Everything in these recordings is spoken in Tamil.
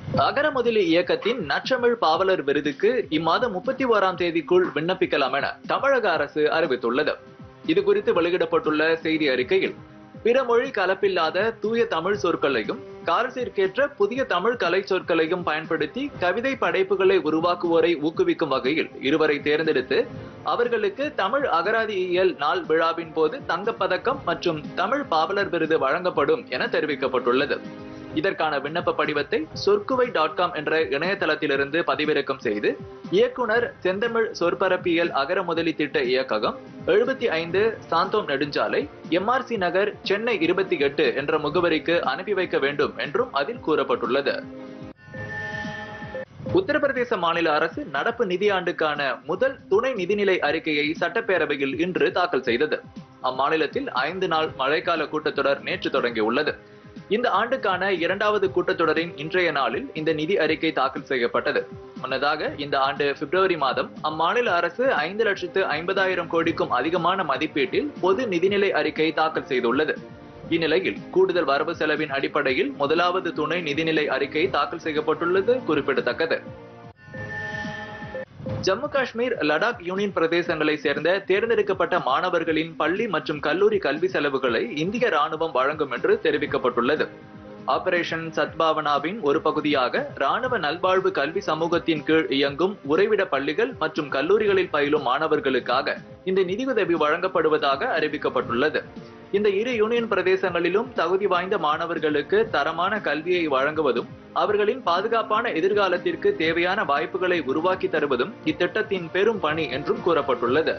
அகரமுதலி இயக்கத்தின் நற்றமிழ் பாவலர் விருதுக்கு இம்மாதம் 31ஆம் தேதிக்குள் விண்ணப்பிக்கலாம் என தமிழக அரசு அறிவித்துள்ளது. இது குறித்து வெளியிடப்பட்டுள்ள செய்தி அறிக்கையில், பிற மொழி கலப்பில்லாத தூய தமிழ் சொற்களையும் காலத்திற்கேற்ற புதிய தமிழ் கலை சொற்களையும் பயன்படுத்தி கவிதை படைப்புகளை உருவாக்குவோரை ஊக்குவிக்கும் வகையில் இருவரை தேர்ந்தெடுத்து அவர்களுக்கு தமிழ் அகராதியியல் நாள் விழாவின் போது தங்கப்பதக்கம் மற்றும் தமிழ் பாவலர் விருது வழங்கப்படும் என தெரிவிக்கப்பட்டுள்ளது. இதற்கான விண்ணப்ப படிவத்தை சொற்குவை.com என்ற இணையதளத்திலிருந்து பதிவிறக்கம் செய்து இயக்குனர் செந்தமிழ் சொற்பரப்பியல் அகரமுதலி திட்ட இயக்ககம் 75 சாந்தோம் நெடுஞ்சாலை MRC நகர் சென்னை 28 என்ற முகவரிக்கு அனுப்பி வைக்க வேண்டும் என்றும் அதில் கூறப்பட்டுள்ளது. உத்தரப்பிரதேச மாநில அரசு நடப்பு நிதியாண்டுக்கான முதல் துணை நிதிநிலை அறிக்கையை சட்டப்பேரவையில் இன்று தாக்கல் செய்தது. அம்மாநிலத்தில் 5 நாள் மழைக்கால கூட்டத்தொடர் நேற்று தொடங்கியுள்ளது. இந்த ஆண்டுக்கான 2வது கூட்டத்தொடரின் இன்றைய நாளில் இந்த நிதி அறிக்கை தாக்கல் செய்யப்பட்டது. முன்னதாக இந்த ஆண்டு பிப்ரவரி மாதம் அம்மாநில அரசு 5,50,000 கோடிக்கும் அதிகமான மதிப்பீட்டில் பொது நிதிநிலை அறிக்கை தாக்கல் செய்துள்ளது. இந்நிலையில் கூடுதல் வரவு செலவின் அடிப்படையில் முதலாவது துணை நிதிநிலை அறிக்கை தாக்கல் செய்யப்பட்டுள்ளது குறிப்பிடத்தக்கது. ஜம்மு காஷ்மீர், லடாக் யூனியன் பிரதேசங்களை சேர்ந்த தேர்ந்தெடுக்கப்பட்ட மாணவர்களின் பள்ளி மற்றும் கல்லூரி கல்வி செலவுகளை இந்திய ராணுவம் வழங்கும் என்று தெரிவிக்கப்பட்டுள்ளது. ஆபரேஷன் சத்பாவனாவின் ஒரு பகுதியாக ராணுவ நல்வாழ்வு கல்வி சமூகத்தின் கீழ் இயங்கும் உறைவிட பள்ளிகள் மற்றும் கல்லூரிகளில் பயிலும் மாணவர்களுக்காக இந்த நிதியுதவி வழங்கப்படுவதாக அறிவிக்கப்பட்டுள்ளது. இந்த இரு யூனியன் பிரதேசங்களிலும் தகுதி வாய்ந்த மாணவர்களுக்கு தரமான கல்வியை வழங்குவதும் அவர்களின் பாதுகாப்பான எதிர்காலத்திற்கு தேவையான வாய்ப்புகளை உருவாக்கி தருவதும் இத்திட்டத்தின் பெரும் பணி என்றும் கூறப்பட்டுள்ளது.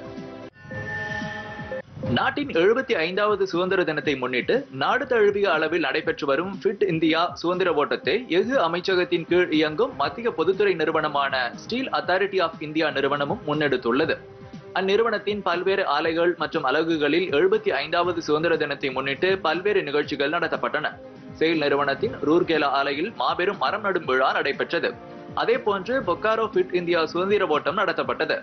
நாட்டின் 75வது சுதந்திர தினத்தை முன்னிட்டு நாடு தழுவிய அளவில் நடைபெற்று வரும் ஃபிட் இந்தியா சுதந்திர ஓட்டத்தை எஃகு அமைச்சகத்தின் கீழ் இயங்கும் மத்திய பொதுத்துறை நிறுவனமான ஸ்டீல் அத்தாரிட்டி ஆஃப் இந்தியா நிறுவனமும் முன்னெடுத்துள்ளது. அந்நிறுவனத்தின் பல்வேறு ஆலைகள் மற்றும் அலகுகளில் 75வது சுதந்திர தினத்தை முன்னிட்டு பல்வேறு நிகழ்ச்சிகள் நடத்தப்பட்டன. செயில் நிறுவனத்தின் ரூர்கேலா ஆலையில் மாபெரும் மரம் நடும் விழா நடைபெற்றது. அதேபோன்று பொக்காரோ ஃபிட் இந்தியா சுதந்திர ஓட்டம் நடத்தப்பட்டது.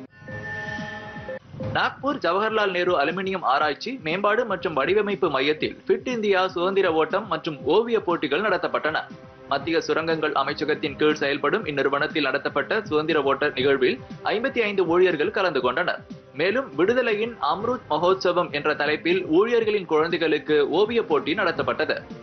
நாக்பூர் ஜவஹர்லால் நேரு அலுமினியம் ஆராய்ச்சி மேம்பாடு மற்றும் வடிவமைப்பு மையத்தில் ஃபிட் இந்தியா சுதந்திர ஓட்டம் மற்றும் ஓவிய போட்டிகள் நடத்தப்பட்டன. மத்திய சுரங்கங்கள் அமைச்சகத்தின் கீழ் செயல்படும் இந்நிறுவனத்தில் நடத்தப்பட்ட சுதந்திர ஓட்ட நிகழ்வில் 55 ஊழியர்கள் கலந்து கொண்டனர். மேலும் விடுதலையின் அம்ருத் மகோத்சவம் என்ற தலைப்பில் ஊழியர்களின் குழந்தைகளுக்கு ஓவிய போட்டி நடத்தப்பட்டது.